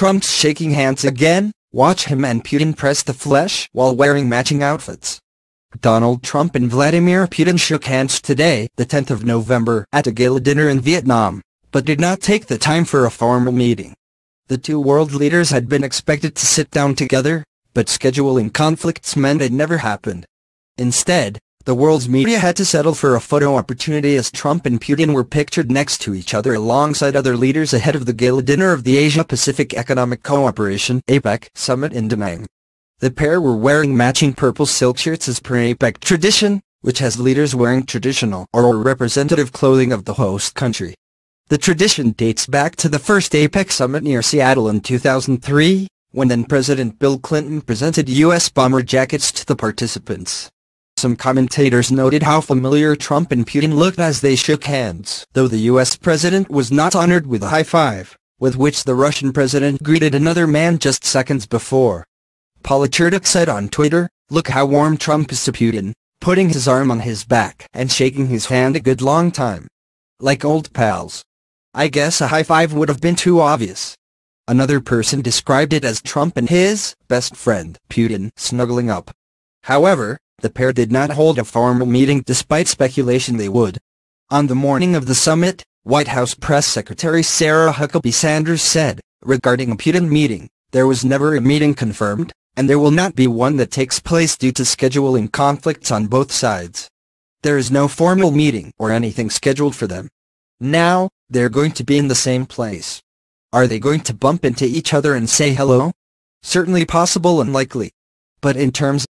Trump's shaking hands again. Watch him and Putin press the flesh while wearing matching outfits. Donald Trump and Vladimir Putin shook hands today, the 10th of November, at a gala dinner in Vietnam, but did not take the time for a formal meeting. The two world leaders had been expected to sit down together, but scheduling conflicts meant it never happened. Instead, the world's media had to settle for a photo opportunity as Trump and Putin were pictured next to each other alongside other leaders ahead of the gala dinner of the Asia-Pacific Economic Cooperation (APEC) summit in Da Nang. The pair were wearing matching purple silk shirts as per APEC tradition, which has leaders wearing traditional or representative clothing of the host country. The tradition dates back to the first APEC summit near Seattle in 2003, when then-President Bill Clinton presented U.S. bomber jackets to the participants. Some commentators noted how familiar Trump and Putin looked as they shook hands, though the U.S. president was not honored with a high five, with which the Russian president greeted another man just seconds before. Polichurdik said on Twitter, "Look how warm Trump is to Putin, putting his arm on his back and shaking his hand a good long time. Like old pals. I guess a high five would have been too obvious." Another person described it as Trump and his best friend, Putin, snuggling up. However, the pair did not hold a formal meeting despite speculation they would. On the morning of the summit, White House Press Secretary Sarah Huckabee Sanders said, regarding a Putin meeting, "There was never a meeting confirmed, and there will not be one that takes place due to scheduling conflicts on both sides. There is no formal meeting or anything scheduled for them. Now, they're going to be in the same place. Are they going to bump into each other and say hello? Certainly possible and likely. But in terms